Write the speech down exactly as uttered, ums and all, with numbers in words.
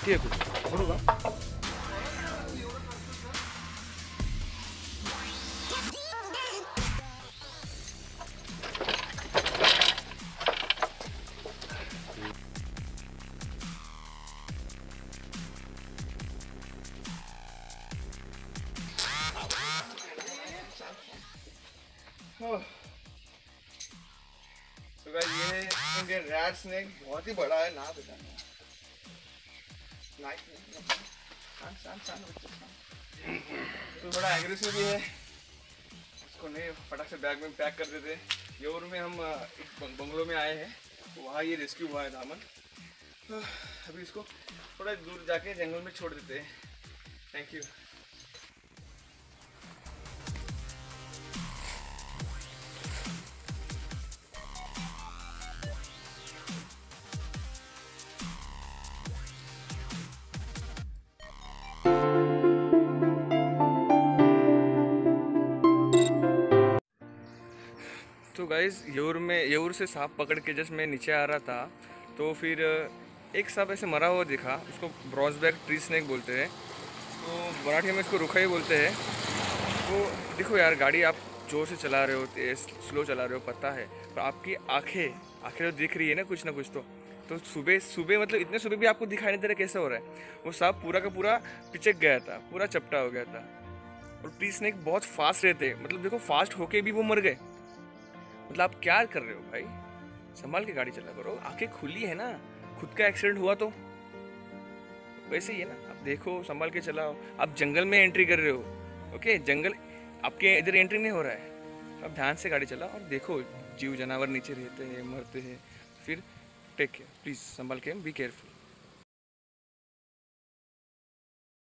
बाकी है कुछ पकड़ूंगा। तो गाइस ये है इंडियन रैट स्नेक, बहुत ही बड़ा है ना बेटा। नाइस शान शान शान बच्चा शान। तो बड़ा एग्रेसिव भी है, इसको नहीं फटाक से बैग में पैक कर देते। योर में हम एक बंगलो में आए हैं, तो वहाँ ये रेस्क्यू हुआ है दामन। तो अभी इसको थोड़ा दूर जाके जंगल में छोड़ देते हैं। Thank you. तो गाइज़ येऊर में येऊर से सांप पकड़ के जस्ट मैं नीचे आ रहा था, तो फिर एक सांप ऐसे मरा हुआ दिखा। उसको ब्रॉन्जबैक ट्री स्नेक बोलते हैं, तो मराठी में इसको रुखाई बोलते हैं। तो देखो यार, गाड़ी आप जोर से चला रहे हो, तेज स्लो चला रहे हो, पता है, पर आपकी आंखें आंखें तो दिख रही है ना कुछ ना कुछ। तो तो सुबह सुबह मतलब इतने सुबह भी आपको दिखाई नहीं दे रहा, कैसे हो रहा है? वो सांप पूरा का पूरा पिचक गया था, पूरा चपटा हो गया था। और ट्री स्नेक बहुत फास्ट रहते हैं, मतलब देखो फास्ट होके भी वो मर गए। मतलब आप क्या कर रहे हो भाई? संभाल के गाड़ी चला करो, आंखें खुली है ना। खुद का एक्सीडेंट हुआ तो वैसे ही है ना। आप देखो, संभाल के चलाओ। आप जंगल में एंट्री कर रहे हो, ओके? जंगल आपके इधर एंट्री नहीं हो रहा है। आप ध्यान से गाड़ी चलाओ और देखो, जीव जानवर नीचे रहते हैं, मरते हैं। फिर टेक केयर प्लीज़, संभाल के, बी केयरफुल।